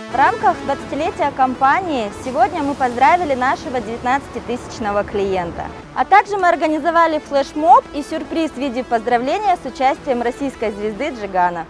В рамках 20-летия компании сегодня мы поздравили нашего 19-тысячного клиента. А также мы организовали флешмоб и сюрприз в виде поздравления с участием российской звезды Джигана.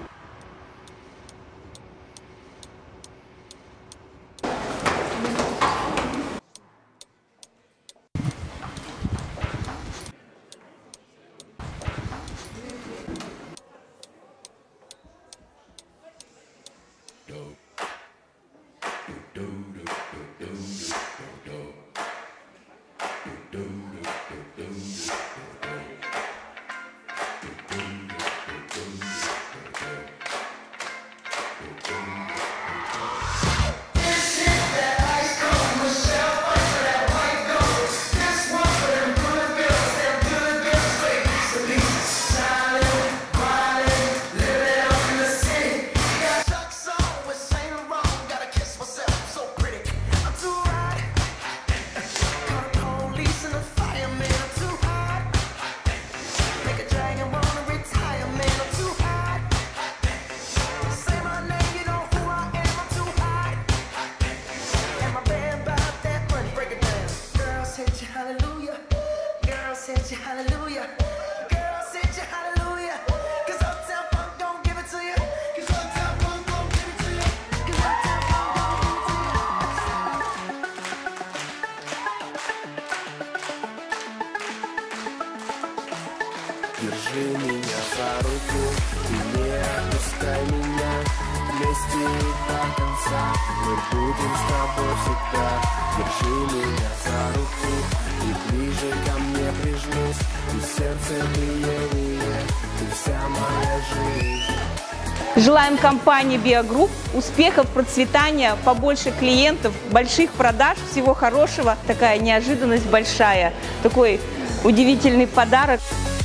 Держи меня за руку и не отпускай меня. Вместе до конца мы будем с тобой всегда. Держи меня за руку и ближе ко мне прижмись. И сердце биение, ты вся моя жизнь. Желаем компании Биогрупп успехов, процветания, побольше клиентов, больших продаж, всего хорошего. Такая неожиданность большая, такой удивительный подарок.